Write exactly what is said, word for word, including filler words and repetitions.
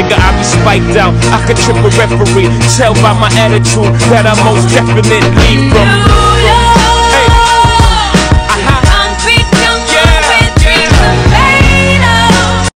nigga, I be spiked out. I could trip a referee. Tell by my attitude that I most definitely from.